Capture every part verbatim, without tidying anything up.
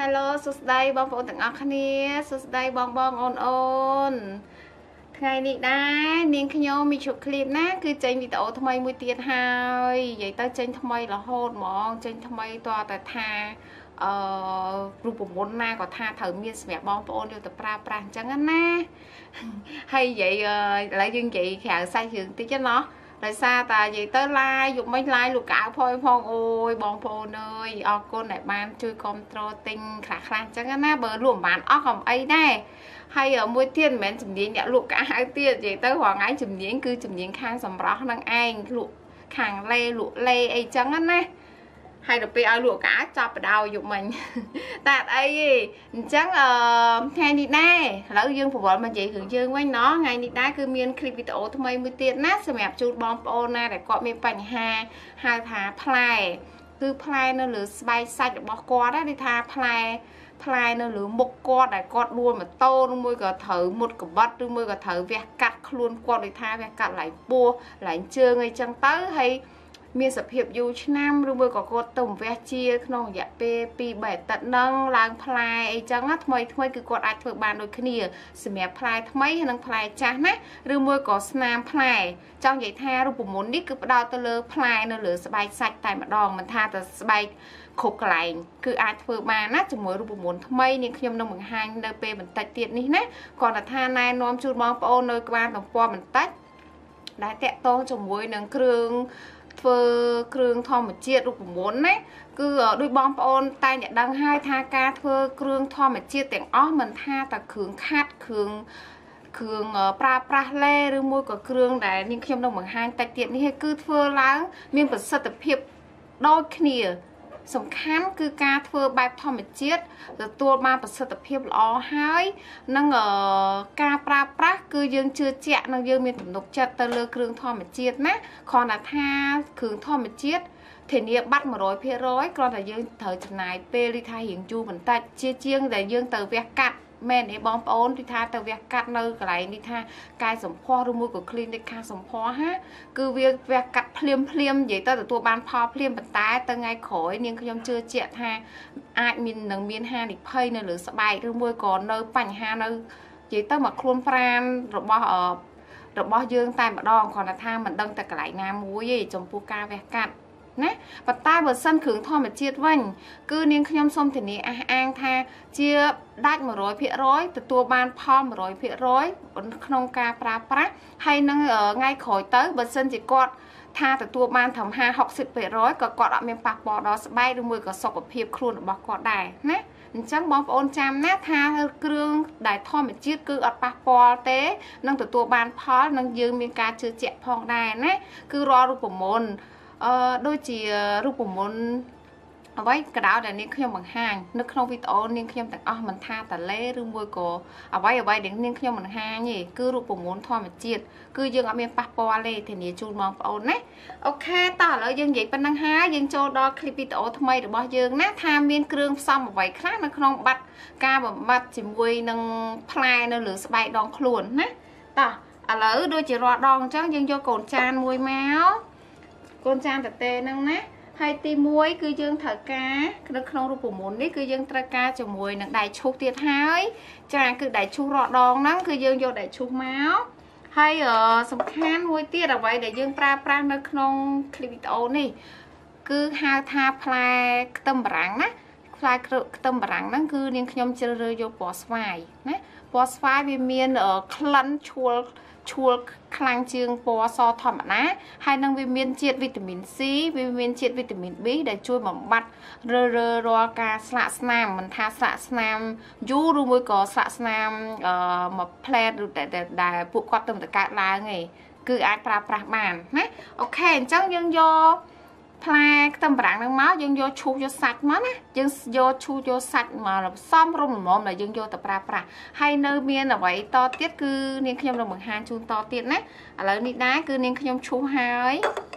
Hello សួស្តីបងប្អូនទាំងអស់គ្នាសួស្តីបងបងអូនអូនថ្ងៃនេះដែរនាងខ្ញុំមានជួបឃ្លីបណាគឺចេញវីដេអូថ្មីមួយទៀតហើយនិយាយទៅចេញថ្មីរហូតហ្មងចេញថ្មីតតែថាអឺរូបមន្តណាក៏ថាត្រូវមានសម្រាប់បងប្អូនយកទៅប្រើប្រាស់អញ្ចឹងណាហើយនិយាយឥឡូវយើងនិយាយក្រៅសាច់រឿងតិចណាដោយសារតែនិយាយទៅឡាយយកមិញឡាយលោកកៅផយផងអូយបងប្អូនអើយអរគុណដែលបានជួយគ្រប់គ្រងទិញខ្លះខ្លះអញ្ចឹងណាបើលក់មិនបានអស់ក៏មិនអីដែរហើយមួយទៀតមិនមែនជំនាញអ្នកលក់កៅទៀតនិយាយទៅរងឯងជំនាញគឺជំនាញខាងសម្រស់នឹងឯងលក់ខាងលេលក់លេអីចឹងណាហើយដល់ពេលឲ្យលក់កៅចាប់បដោយកមិញតែអត់អីទេអញ្ចឹងអឺថ្ងៃនេះដែរឥឡូវយើងប្រវល់មកនិយាយរឿងយើងវិញណោះថ្ងៃនេះដែរគឺមានคลิปវីដេអូថ្មីមួយទៀតណាសម្រាប់ជូនបងប្អូនណាដែលគាត់មានបញ្ហាហៅថាផ្លែគឺផ្លែនៅលើស្បែកសាច់របស់គាត់ណាគេថាផ្លែផ្លែនៅលើមុខគាត់ដែលគាត់ដួលម៉ូតូឬមួយក៏ត្រូវមុតកបិតឬមួយក៏ត្រូវវះកាត់ខ្លួនគាត់ដូចថាវះកាត់ឡើងពោះឡើងជើងអីចឹងទៅហើយមានសភាពយូរឆ្នាំឬមួយក៏គាត់ទៅវះជាក្នុងរយៈពេលពីរបីអាទិត្យហ្នឹងឡើងផ្លែអីចឹងណាថ្មីថ្មីគឺគាត់អាចធ្វើបានដូចគ្នាសម្រាប់ផ្លែថ្មីនិងផ្លែចាស់ណាឬមួយក៏ស្នាមផ្លែចង់និយាយថារូបមន្តនេះគឺផ្ដោតទៅលើផ្លែនៅលើស្បែកសាច់តែម្ដងមិនថាតែស្បែកគ្រប់កន្លែងគឺអាចធ្វើបានណាជាមួយរូបមន្តថ្មីនាងខ្ញុំនឹងបង្ហាញនៅពេលបន្តិចទៀតនេះណាគ្រាន់តែថាណែនាំជូនបងប្អូននៅក្បាលទំព័របន្តិចដែលតាក់ទងជាមួយនឹងគ្រឿងធ្វើគ្រឿងធម្មជាតិរូបមន្តណាគឺដោយបងប្អូនតែងតែដឹងហើយថាការធ្វើគ្រឿងធម្មជាតិទាំងអស់មិនថាតែគ្រឿងខាត់គ្រឿងគ្រឿងប្រើប្រាស់លេឬមួយក៏គ្រឿងដែលនាងខ្ញុំនឹងបង្ហាញតិចទៀតនេះគឺធ្វើឡើងមានប្រសិទ្ធភាពដូចគ្នាសំខាន់គឺការធ្វើបែបធម្មជាតិទទួលបានប្រសិទ្ធភាពល្អហើយនឹងការប្រើប្រាស់គឺយើងជឿជាក់និងយើងមានទំនុកចិត្តទៅលើគ្រឿងធម្មជាតិណាគ្រាន់តែថាគ្រឿងធម្មជាតិធានាបាត់ một trăm phần trăm គ្រាន់តែយើងត្រូវចំណាយពេលរីថារៀងយូរបន្តិចជាជាងដែលយើងទៅវះកាត់មែនទេបងប្អូនទីថាទៅវះកាត់នៅកន្លែងនេះថាកាយសម្ផស្សឬមួយក៏ clinic ខាងសម្ផស្សហាគឺវាវះកាត់ភ្លាមភ្លាមនិយាយទៅទទួលបានផលភ្លាមប៉ុន្តែទៅថ្ងៃក្រោយនាងខ្ញុំជឿជាក់ថាអាចមាននឹងមានហានិភ័យនៅលើស្បែកឬមួយក៏នៅបញ្ហានៅនិយាយទៅមកខ្លួនប្រាណរបស់របស់យើងតែម្ដងគ្រាន់តែថាមិនដឹងតែកន្លែងណាមួយទេចំពោះការវះកាត់ណាប៉ុន្តែបើសិនគ្រឿងធម្មជាតិវិញគឺនាងខ្ញុំសូមធានាអះអាងថាជាដាច់ một trăm phần trăm ទទួលបានផល một trăm phần trăm ក្នុងការប្រើប្រាស់ហើយនឹងថ្ងៃក្រោយទៅបើសិនជាគាត់ថាទទួលបានត្រឹម ห้าหกสิบเปอร์เซ็นต์ ក៏គាត់អត់មានប៉ះពាល់ដល់ស្បែកឬមួយក៏សុខភាពខ្លួនរបស់គាត់ដែរណាអញ្ចឹងបងប្អូនចាំណាថាគ្រឿងដែលធម្មជាតិគឺអត់ប៉ះពាល់ទេនឹងទទួលបានផលនឹងយើងមានការជឿជាក់ផងដែរណាគឺរាល់រូបមន្តអឺដូចជារូបមន្តអ្វីក៏ដោយដែលនាងខ្ញុំបង្ហាញនៅក្នុងវីដេអូនាងខ្ញុំទាំងអស់មិនថាតលេឬមួយក៏អ្វីអ្វីដែលនាងខ្ញុំបង្ហាញទេគឺរូបមន្តធម្មជាតិគឺយើងអត់មានប៉ះពាល់ទេធានាជូនបងប្អូនណាអូខេតោះឥឡូវយើងនិយាយប៉ុណ្ណឹងហើយយើងចូលដល់คลิปវីដេអូថ្មីរបស់យើងណាថាមានគ្រឿងផ្សំអ្វីខ្លះនៅក្នុងបាត់ការបំបត្តិជាមួយនឹងផ្លែនៅលើស្បែកដងខ្លួនណាតោះឥឡូវដូចជារាល់ដងអញ្ចឹងយើងយកកូនចានមួយមកកូនចានតទេហ្នឹងណាហើយទីមួយគឺយើងត្រូវការនៅក្នុងរូបមន្តនេះគឺយើងត្រូវការជាមួយនឹងដៃឈូសទៀតហើយចាគឺដៃឈូសរដងហ្នឹងគឺយើងយកដៃឈូសមកហើយសំខាន់មួយទៀតអ្វីដែលយើងប្រើប្រាស់នៅក្នុងคลิปវីដេអូនេះគឺហៅថាផ្លែខ្ទឹមបារាំងណាផ្លែខ្ទឹមបារាំងហ្នឹងគឺនាងខ្ញុំជ្រើសរើសយកពណ៌ស្វាយណាពណ៌ស្វាយវាមានក្លិនឈ្ងុលឈ្ងុលខ្លាំងជាងពណ៌សធម្មតាហើយនឹងវាមានជាតិវីតាមីន C វាមានជាតិវីតាមីន B ដែលជួយបំបត្តិរើរើរាល់ការស្លាកស្នាមមិនថាស្លាកស្នាមយូរឬមួយក៏ស្លាកស្នាមអឺមួយផ្លែឬតែដែលពួកគាត់ទៅតែកើតឡើងឯងគឺអាចប្រើប្រាស់បានណាអូខេអញ្ចឹងយើងយកផ្លែខ្ទឹមបារាំងហ្នឹងមកយើងយកឈូសយកសាច់មកណាយើងយកឈូសយកសាច់មកផ្សំរុំល្មមដែលយើងយកទៅប្រើប្រាស់ហើយនៅមានអ្វីតទៀតគឺនាងខ្ញុំនឹងបង្ហាញជូនតទៀតណាឥឡូវនេះដែរគឺនាងខ្ញុំឈូសហើយ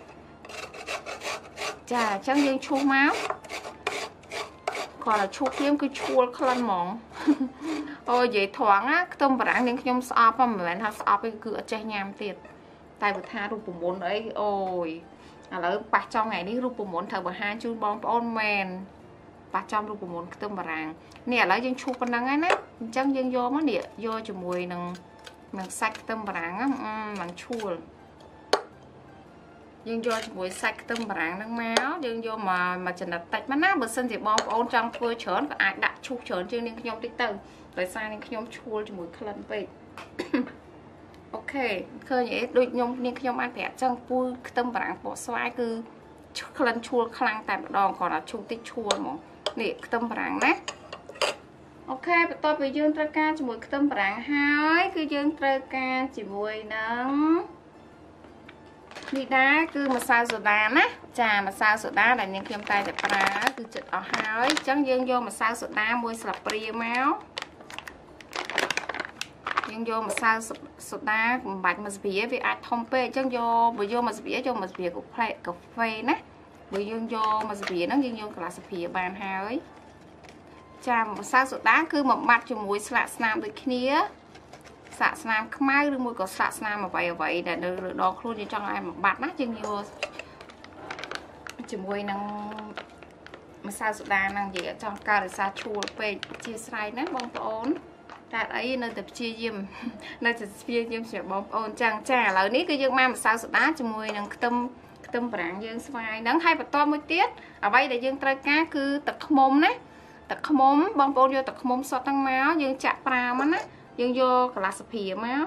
ចាអញ្ចឹងយើងឈូសមកគាត់ឈូសភ្លាមគឺឈួលក្លិនហ្មងអូនិយាយត្រង់ណាខ្ទឹមបារាំងនាងខ្ញុំស្អប់មិនមែនថាស្អប់ទេគឺអត់ចេះញ៉ាំទៀតតែបើថារូបមន្តអីអូយឥឡូវប៉ះចង់ថ្ងៃនេះរូបមន្តត្រូវបង្ហាញជូនបងប្អូនមែន bà trong luôn của muốn tôm bà ràng nè lấy dân chua con nắng ấy nè chẳng dân vô mất nè vô cho mùi nằng nằng sạch tôm bà ràng á nằng chua dân vô cho mùi sạch tôm bà ràng nằng máu dân vô mà mà chần đặt tạch mắt nát bữa sân thì bom ôn trong phơi chớn và ai đặt chua chớn trên nên nhom tích tầng tại sao nên nhom chua cho mùi khăn về ok khơi vậy đôi nhom nên nhom ăn bẻ trong pui tôm bà ràng bỏ xoay cứ khăn chua khăn tại một đòn còn là chua tích chua mà nè tôm bà ràng nè ok tôi bây giờ tra ca cho mùi tôm bà ràng hai cứ dương tra ca chỉ mùi nắng đi đá cứ mà sao sữa đá á trà mà sao sữa đá là những kem tay để pra cứ chật ở hai chẳng dương vô mà sao sữa đá mùi sập bia máu dương vô mà sao sữa đá bạch mà bía vì ai thông pe chẳng vô bây vô mà bía cho mà bía của plate cà phê nè bây dương vô mà bía nó dương vô là sữa bía bàn hai trà mà sao sữa đá cứ mà mặt cho mùi sạ nam được kia sạ nam khmai được mùi có sạ nam mà vậy vậy để được đo luôn cho ai mà bạt nát chân vô chỉ mùi năng mà sao sữa đá năng gì ở trong cao để xa chua về chia sài nè bông ổn tại ấy nơi tập chia diêm nơi tập chia diêm sẽ bông ổn chẳng trà lời ní cái dương ma mà sao sữa đá chỉ mùi năng tâm tâm bảng dương xoay nắng hay và to mới tiết ở đây để dương trai cá cứ tập mồm nè tập mồm bông ổn vô tập mồm so tăng máu dương chạm ra mà nè dương vô là sập hìa máu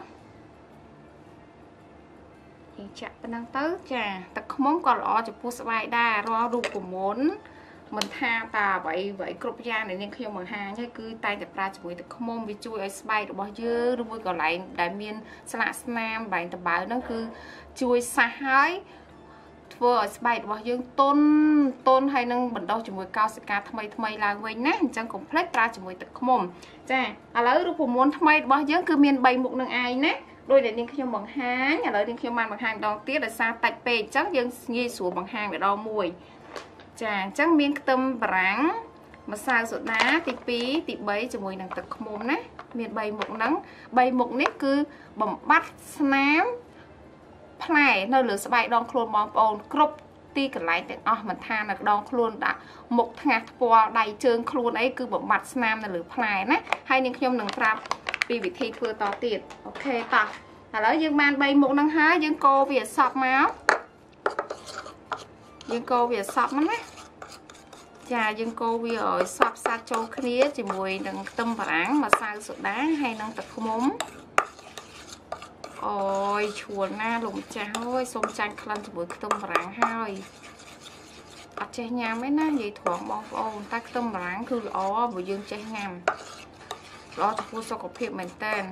dương chạm bên đằng tới trà tập mồm còn lọ cho phu sài đa ro đủ của muốn mình tha ta vậy vậy cục da này nên khi mà hàng chứ cứ tay tập ra cho buổi tập mồm vì chui ở spy được bao nhiêu rồi còn lại đại miên sạ nam bài tập báo nó cứ chui xa hái vừa spy được bao nhiêu tôn tôn hay nâng bẩn đâu cho buổi cao sẽ ca thay thay là quên nè chẳng cũng plek ra cho buổi tập mồm cha à lấy rồi cũng muốn thay bao nhiêu cứ miên bay một nâng ai nè đôi để nên khi bằng hàng nhà lấy nên khi mang bằng hàng đòn tiết là xa tạch pe chắc dân nghi xuống bằng hàng để đo mùi chà chắc miếng tôm ráng mà sao sữa đá thì pí thì bấy cho mùi nàng tật mồm nè miền bay một nắng bay một nét cứ bầm bắt nám play nơi lửa sẽ bay đong khuôn bom ồn cướp ti cả lại tiền oh mình than là đong khuôn đã một ngạt qua đầy trơn khuôn ấy cứ bầm bắt nám là lửa play nè hay những nhom đừng trap vì vị thi vừa to tiền ok ta là lỡ dương man bay một nắng há dương cô vì sọp máu dương cô vì sọp lắm á chà dương cô vì ở sọp sa châu khía chỉ mùi đừng tâm vàng mà sao sữa đá hay năng tập không ốm ôi chùa na lùng cha ơi xôm chanh khăn chỉ mùi tâm vàng hai ở trên nhà mấy ná vậy thoảng bong ôn ta tâm vàng cứ ó vừa dương chơi ngầm đó cho cô sao có phiền mình tên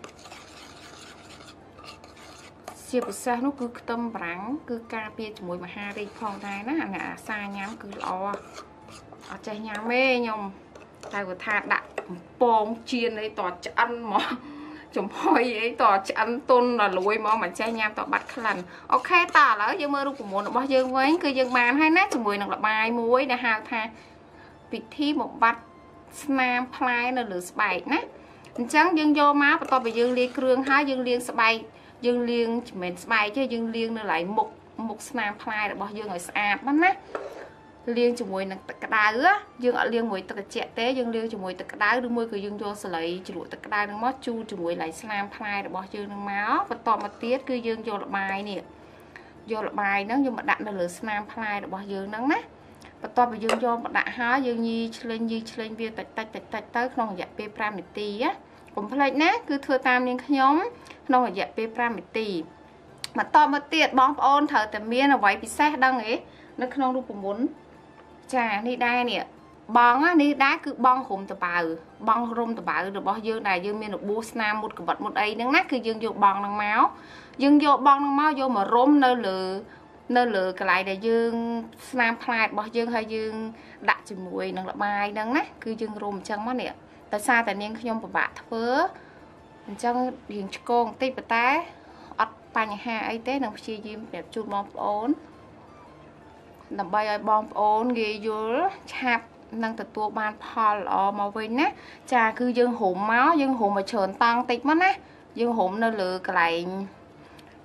chia bữa xa nó cứ tâm rắn cứ ca bia cho mùi mà ha đi phong này nó là xa nhám cứ lo ở chạy nhà mê nhom tay của thà đặt bông chiên ấy tỏ ăn mà chồng hỏi ấy tỏ ăn tôn là lùi mà mà chạy nhám tỏ bắt lần ok ta lỡ dương mơ của muốn bao dương với cứ dương bàn hay nát cho mùi là bài muối để hào tha vị thi một bát snam play là lửa bảy nè chẳng dương vô má và to bị dương ly cương hai dương liên bảy dương liên mình bài chứ dương liên nó lại một một snap play là bao dương ở xa lắm á liên cho mùi nặng tật đá á dương ở liên mùi tật chẹt té dương liên cho mùi tật đá đưa mùi cứ dương vô sẽ lấy chỉ lụa tật đá nước mót chu cho mùi lại snap play là bao dương nước máu và to một tiết cứ dương vô là bài nè vô là bài nó nhưng mà đặt là lửa snap play là bao dương nắng á và to bị dương vô mà đã há dương nhi lên nhi lên viên tạch tạch tạch tạch tới không dạy pe pram để tì á cũng phải nè cứ thưa tam nên nhóm nó là dạy pe pram để tì mà to một tiệt bom ôn thở tầm miên là vậy bị xe đăng ấy nó không đủ muốn trà đi đây nè bong á đi đá cứ bong hùm từ bờ bong rôm từ bờ được bao dương này dương miên được bua nam một cái vật một ấy nắng nát cứ dương vô bong năng máu dương vô bong năng máu vô mà rôm nơi lửa nơi lửa cái lại để dương nam play bao dương hay dương đặt cho mùi năng là bài nắng nát cứ dương rôm chân mắt nè tại sao tại nên nhom của bạn thưa chân điền con tây bờ tá ọt pa nhà ha ấy té năng chia diêm đẹp chụp bom ổn nằm bay bom ổn ghê vô chạp năng từ tua ban Paul ở màu vinh á cha cứ dương hụm máu dương hụm mà trơn tăng tịch mất á dương hụm nơi lửa cái lại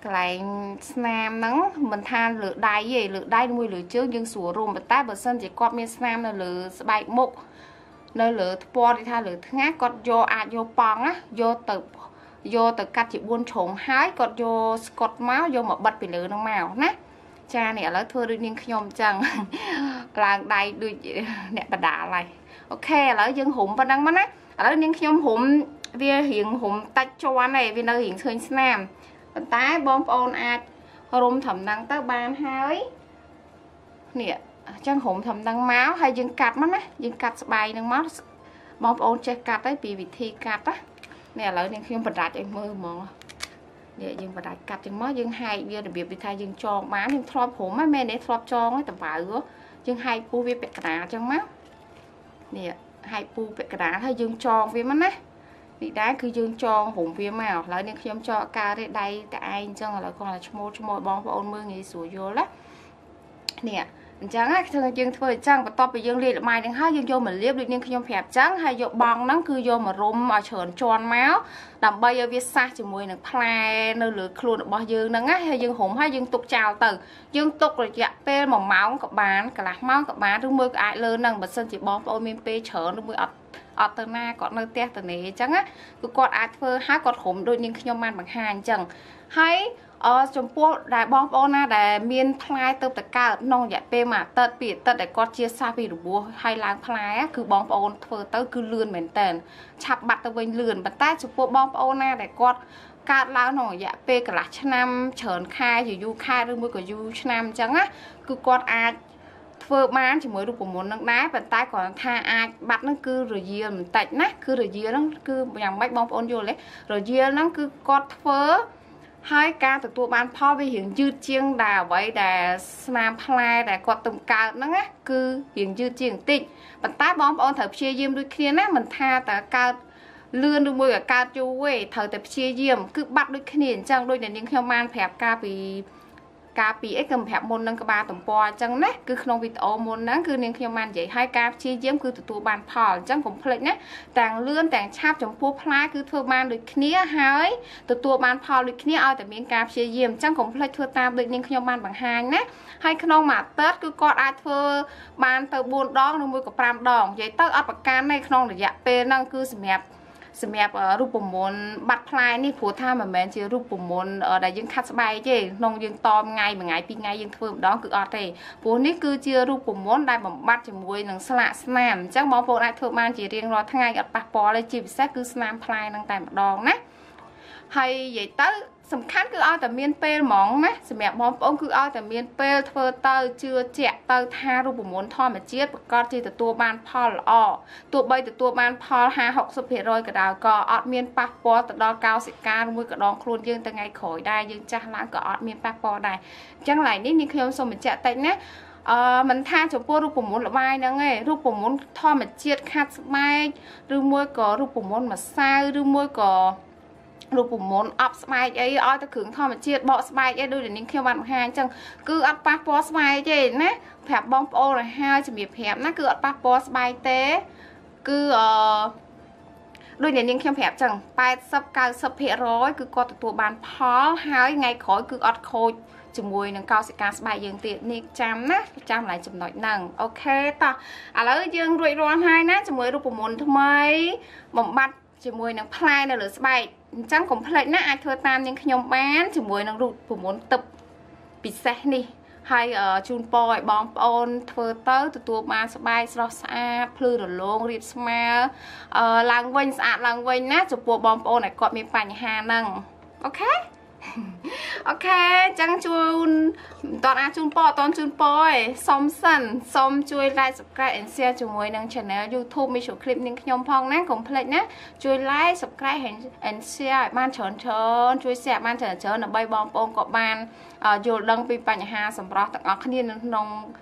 កន្លែងស្នាមហ្នឹងមិនថាលើដៃទេលើដៃមួយលើជើងយើងស្រួលរុំប៉ុន្តែបើសិនជាគាត់មានស្នាមនៅលើស្បែកមុខនៅលើថ្ពាល់ទីថាលើថ្ងាសគាត់យកអាចយកប៉ង់ណាយកទៅយកទៅកាត់ជាបួនជ្រុងហើយគាត់យកស្កុតមកយកមកបិទពីលើហ្នឹងមកណាចានេះឥឡូវធ្វើដូចនាងខ្ញុំអញ្ចឹងឡើងដៃដូចអ្នកបដាលហើយអូខេឥឡូវយើងរុំប៉ុណ្ណឹងមកណាឥឡូវនាងខ្ញុំរុំវារៀងរុំតាច់ជាន់ហើយវានៅរៀងឃើញស្នាមប៉ុន្តែបងប្អូនអាចរុំត្រឹមហ្នឹងទៅបានហើយនេះអញ្ចឹងរុំត្រឹមហ្នឹងមកហើយយើងកាត់មកណាយើងកាត់ស្បែកហ្នឹងមកបងប្អូនចេះកាត់ហើយពីវិធីកាត់ណានេះឥឡូវនាងខ្ញុំបដាច់ឲ្យមើលហ្មងនេះយើងបដាច់កាត់ចឹងមកយើងហែកវារបៀបវិធីយើងចងបានយើងធ្លាប់រុំហ្នឹងមែនទេធ្លាប់ចងហ្នឹងតបើយើងហែកពូវាពាក់កណ្ដាលចឹងមកនេះហែកពូពាក់កណ្ដាលហើយយើងចងវាមកណានេះដែរគឺយើងចងរុំវាមកឥឡូវនេះខ្ញុំចងការទេដៃតែឯងអញ្ចឹងឥឡូវគាត់ឈ្មោះឈ្មោះបងប្អូនមើលងាយស្រួលយល់ណានេះអញ្ចឹងណាគឺយើងធ្វើអញ្ចឹងបន្ទាប់ពីយើងលាយល្បាយនឹងហើយយើងយកមកលាបដូចនាងខ្ញុំប្រាប់អញ្ចឹងហើយយកបងហ្នឹងគឺយកមករុំឲ្យច្រើនជាន់មកដើម្បីឲ្យវាសះជាមួយនឹងផ្លែនៅលើខ្លួនរបស់យើងហ្នឹងណាហើយយើងរុំហើយយើងទុកចោលទៅយើងទុករយៈពេលមួយម៉ោងក៏បានកន្លះម៉ោងក៏បានឬមួយក៏អាចលើហ្នឹងបើសិនជាបងប្អូនមានពេលច្រើនឬមួយអត់អត់ទៅណាគាត់នៅផ្ទះទៅនេះអញ្ចឹងណាគឺគាត់អាចធ្វើហើយគាត់រុំដូចនាងខ្ញុំបានបង្ហាញអញ្ចឹងហើយអចំពោះដែលបងប្អូនណាដែលមានផ្លែទៅតកើតក្នុងរយៈពេលមួយអាទិត្យពីរអាទិត្យដែលគាត់ជាសះពីរបួសហើយឡើងផ្លែគឺបងប្អូនធ្វើទៅគឺលឿនមែនតើឆាប់បាត់ទៅវិញលឿនប៉ុន្តែចំពោះបងប្អូនណាដែលគាត់កើតឡើងក្នុងរយៈពេលកន្លះឆ្នាំច្រើនខែយូរខែឬមួយក៏យូរឆ្នាំអញ្ចឹងណាគឺគាត់អាចធ្វើបានជាមួយរូបមន្តនឹងដែរប៉ុន្តែគ្រាន់ថាអាចបាត់ហ្នឹងគឺរយាលបន្តិចណាគឺរយាលហ្នឹងគឺយ៉ាងម៉េចបងប្អូនយល់ទេរយាលហ្នឹងគឺគាត់ធ្វើហើយការទទួលបានផលវារៀងយឺតជាងដែលអ្វីដែលស្នាមផ្លែដែលគាត់ទំកើតហ្នឹងណាគឺរៀងយឺតជាងបន្តិចប៉ុន្តែបងប្អូនត្រូវព្យាយាមដូចគ្នាណាមិនថាតែកើតលឿនឬមួយក៏កើតយូរទេត្រូវតែព្យាយាមគឺបាត់ដូចគ្នាអញ្ចឹងដូចនាងខ្ញុំបានប្រាប់ការពីការពីអីគឺប្រាប់មុននឹងក្បាលទំព័រអញ្ចឹងណាគឺក្នុងវីដេអូមុនហ្នឹងគឺនាងខ្ញុំបាននិយាយឲ្យការព្យាយាមគឺទទួលបានផលអញ្ចឹងកុំភ្លេចណាទាំងលឿនទាំងឆាប់ចំពោះផ្លែគឺធ្វើបានដូចគ្នាហើយទទួលបានផលដូចគ្នាឲ្យតែមានការព្យាយាមអញ្ចឹងកុំភ្លេចធ្វើតាមដូចនាងខ្ញុំបានបង្ហាញណាហើយក្នុងមួយអាទិត្យគឺគាត់អាចធ្វើបានទៅបួនដងឬមួយក៏ប្រាំដងនិយាយទៅអត់ប្រកាន់ទេក្នុងរយៈពេលហ្នឹងគឺសម្រាប់សម្រាប់រូបមន្តបាត់ផ្លែនេះព្រោះថាមិនមែនជារូបមន្តដែលយើងខាត់ស្បែកទេក្នុងយើងតមថ្ងៃមួយថ្ងៃពីរថ្ងៃយើងធ្វើម្ដងគឺអត់ទេព្រោះនេះគឺជារូបមន្តដែលបំបត្តិជាមួយនឹងស្លាកស្នាមអញ្ចឹងបងប្អូនអាចធ្វើបានជារៀងរាល់ថ្ងៃអត់ប៉ះពាល់ទេជាពិសេសគឺស្នាមផ្លែនឹងតែម្ដងណាហើយនិយាយទៅសំខាន់គឺឲ្យតែមានពេលហ្មងណាសម្រាប់បងប្អូនគឺឲ្យតែមានពេលធ្វើទៅជឿជាក់ទៅថារូបមន្តធម្មជាតិប្រកាសជាទទួលបានផលល្អទោះបីទទួលបានផលហាសិប ហុកសិបភាគរយក៏ដោយក៏អត់មានប៉ះពាល់ទៅដល់កោសិកាឬមួយកដងខ្លួនយើងទៅថ្ងៃក្រោយដែរយើងចាស់ឡើងក៏អត់មានប៉ះពាល់ដែរអញ្ចឹងឡើយនេះនាងខ្ញុំសូមបញ្ជាក់តិចណាអឺមិនថាចំពោះរូបមន្តលបាយហ្នឹងឯងរូបមន្តធម្មជាតិខាត់ស្បែកឬមួយក៏រូបមន្តម្សៅឬមួយក៏រូបមន្តអប់ស្បែកអីឲ្យទៅគ្រឿងធម្មជាតិបកស្បែកអីដូចនាងខ្ញុំបានបង្ហាញអញ្ចឹងគឺអត់ប៉ះពាល់ស្បែកទេណាប្រាប់បងប្អូនឲ្យហើយជំរាបប្រាប់ណាគឺអត់ប៉ះពាល់ស្បែកទេគឺអឺដូចនាងខ្ញុំប្រាប់អញ្ចឹងប៉ែតសិប កៅសិបភាគរយគឺគាត់ទទួលបានផលហើយថ្ងៃក្រោយគឺអត់ខូចជាមួយនឹងកោសិកាស្បែកយើងទៀតនេះចាំណាចាំឡើងចំណុចហ្នឹងអូខេតោះឥឡូវយើងរួចរាល់ហើយណាជាមួយរូបមន្តថ្មីបំបត្តិជាមួយនឹងផ្លែនៅលើស្បែកអញ្ចឹងកុំភ្លេចណាអាចធ្វើតាមនាងខ្ញុំបានជាមួយនឹងរូបមន្តទឹកពិសេសនេះហើយជូនពរឲ្យបងប្អូនធ្វើទៅទទួលបានស្បែកស្រស់ស្អាតភ្លឺរលោងរាបស្មើឡើងវិញស្អាតឡើងវិញណាចំពោះបងប្អូនដែលគាត់មានបញ្ហាហ្នឹងអូខេអូខេអញ្ចឹងជូនមិនតន់អាចជូនពរអត់តន់ជូនពរឯងសុំសិនសុំជួយ like subscribe and share ជាមួយនឹង channel YouTube មីចូល clip នាងខ្ញុំផងណាកុំភ្លេចណាជួយ like subscribe and share ឲ្យបានច្រើនច្រើនជួយ share បានច្រើនច្រើនដើម្បីបងប្អូនក៏បានយល់ដឹងពីបញ្ហាសម្រស់ទាំងអស់គ្នានៅក្នុង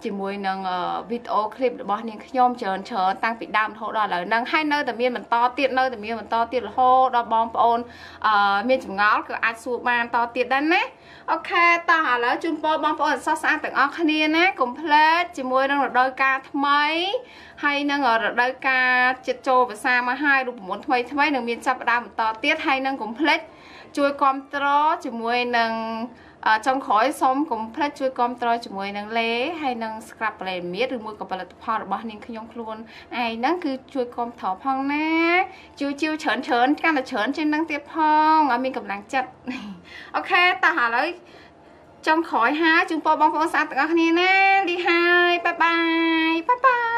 ជាមួយនឹងវីដេអូឃ្លីបរបស់នាងខ្ញុំច្រើនច្រើនតាំងពីដើមរហូតដល់ឥឡូវហ្នឹងហើយនៅតែមានបន្តទៀតនៅតែមានបន្តទៀតរហូតដល់បងប្អូនអឺមានចម្ងល់ក៏អាចសួរបានតទៀតដែរណាអូខេតោះឥឡូវជូនពរបងប្អូនសោះស្អាតទាំងអស់គ្នាណាកុំភ្លេចជាមួយនឹងរដូវកាលថ្មីហើយនឹងរដូវកាលចិត្តចូលភាសាមកហើយរូបមន្តថ្មីថ្មីនឹងមានចាប់ផ្ដើមបន្តទៀតហើយនឹងកុំភ្លេចជួយគ្រប់គ្រងជាមួយនឹងចុងក្រោយសូមកុំភ្លេចជួយគ្រប់គ្រងជាមួយនឹងលេហើយនឹង scrap ប្រេមៀតឬមួយក៏ផលិតផលរបស់នាងខ្ញុំខ្លួនឯងហ្នឹងគឺជួយគ្រប់គ្រងផងណាជួយជឿច្រើនច្រើនកាន់តែច្រើនជាងនឹងទៀតផងឲ្យមានកម្លាំងចិត្តអូខេតោះឥឡូវចុងក្រោយហើយជូនពរបងប្អូនស្អាតទាំងអស់គ្នាណាលីហើយបាយបាយបាយបាយ